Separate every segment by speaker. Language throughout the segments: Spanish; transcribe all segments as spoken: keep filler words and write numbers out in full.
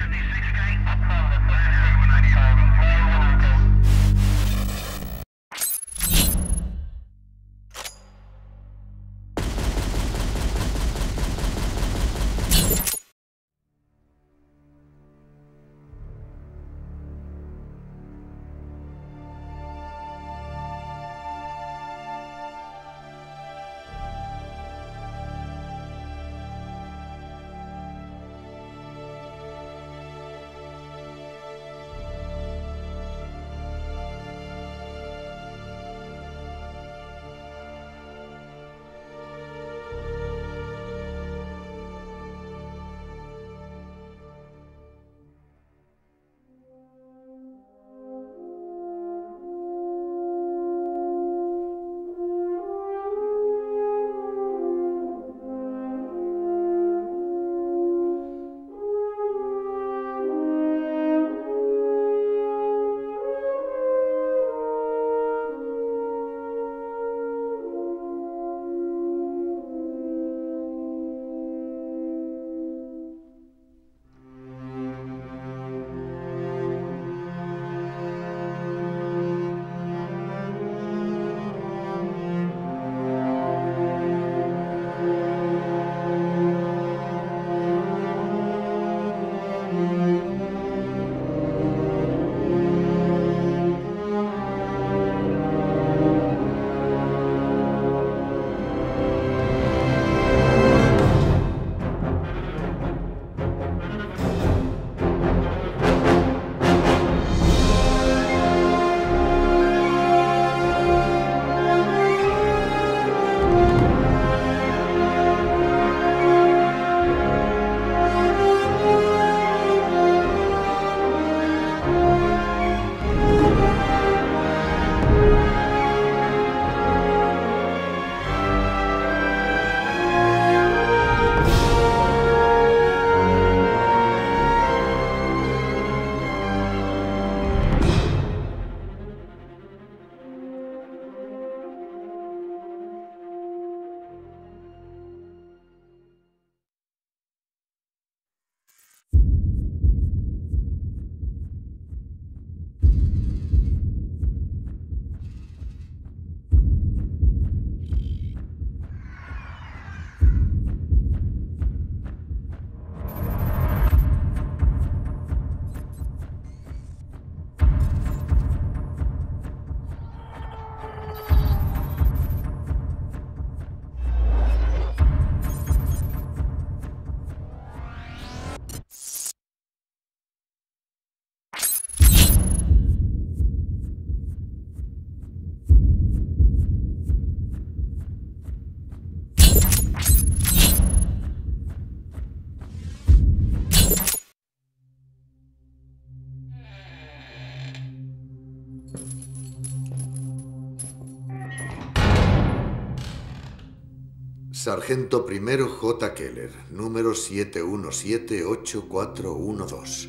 Speaker 1: Sargento primero J. Keller, número siete uno siete ocho cuatro uno dos.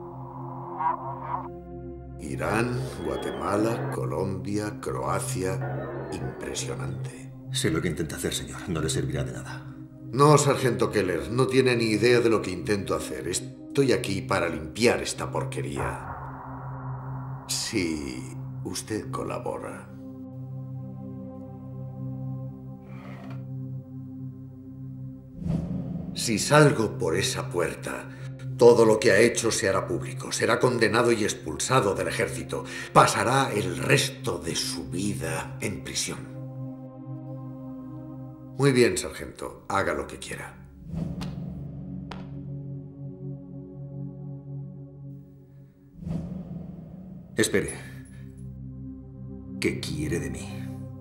Speaker 1: Irán, Guatemala, Colombia, Croacia... Impresionante.
Speaker 2: Sé lo que intenta hacer, señor. No le servirá de nada.
Speaker 1: No, Sargento Keller. No tiene ni idea de lo que intento hacer. Estoy aquí para limpiar esta porquería. Si usted colabora. Si salgo por esa puerta, todo lo que ha hecho se hará público. Será condenado y expulsado del ejército. Pasará el resto de su vida en prisión. Muy bien, sargento. Haga lo que quiera.
Speaker 2: Espere. ¿Qué quiere de mí?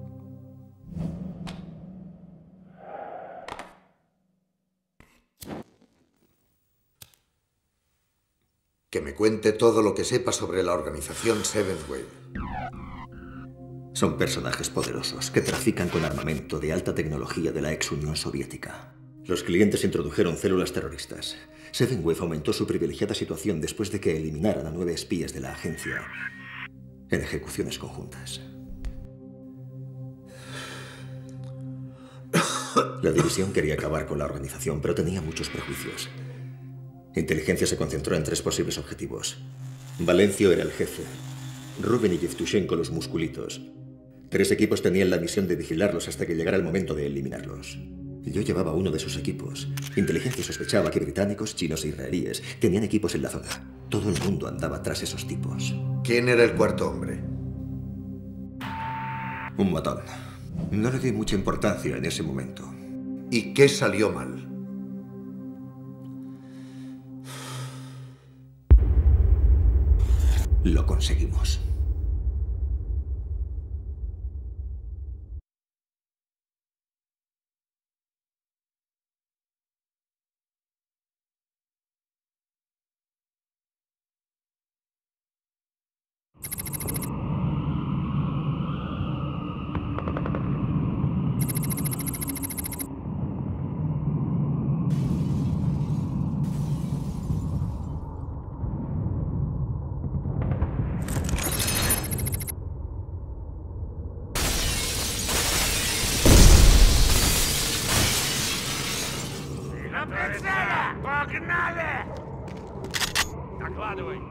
Speaker 1: Que me cuente todo lo que sepa sobre la organización Seventh Wave.
Speaker 2: Son personajes poderosos que trafican con armamento de alta tecnología de la ex Unión Soviética. Los clientes introdujeron células terroristas. Seventh Wave aumentó su privilegiada situación después de que eliminaran a nueve espías de la agencia en ejecuciones conjuntas. La división quería acabar con la organización, pero tenía muchos prejuicios. Inteligencia se concentró en tres posibles objetivos. Valencio era el jefe. Rubén y Yevtushenko los musculitos. Tres equipos tenían la misión de vigilarlos hasta que llegara el momento de eliminarlos. Yo llevaba uno de sus equipos. Inteligencia sospechaba que británicos, chinos e israelíes tenían equipos en la zona. Todo el mundo andaba tras esos tipos.
Speaker 1: ¿Quién era el cuarto hombre?
Speaker 2: Un matón. No le di mucha importancia en ese momento.
Speaker 1: ¿Y qué salió mal?
Speaker 2: Lo conseguimos.
Speaker 3: Погнали! Докладывай.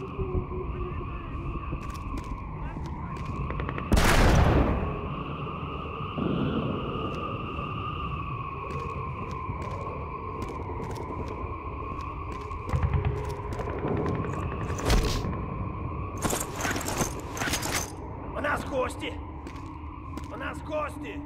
Speaker 3: У нас гости! У нас гости!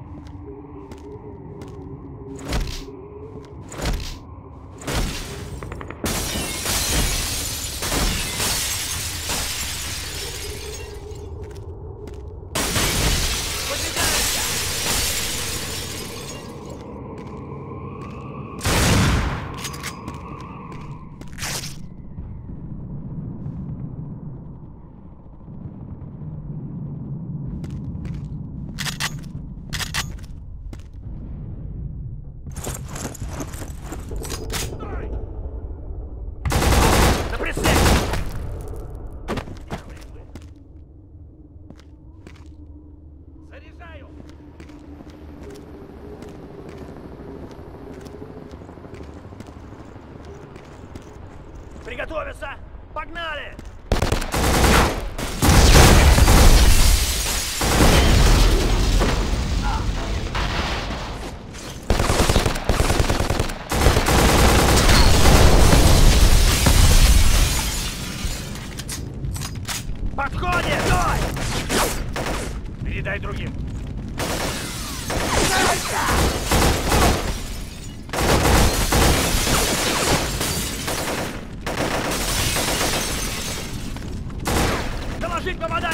Speaker 3: Приготовиться! Погнали! Подходит! Стой! Передай другим. Доложить попадание!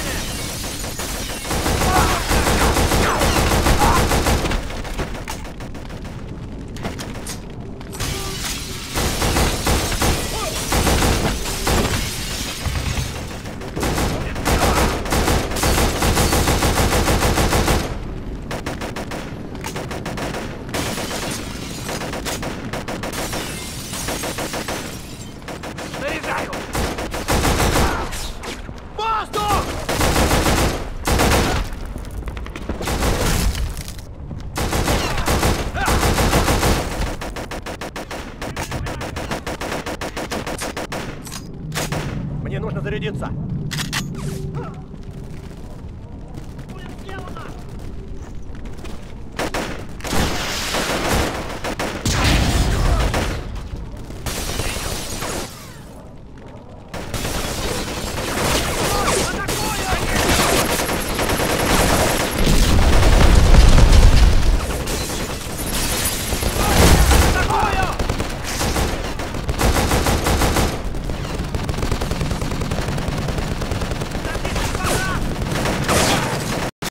Speaker 3: Заряжаю! Воздух! Мне нужно зарядиться.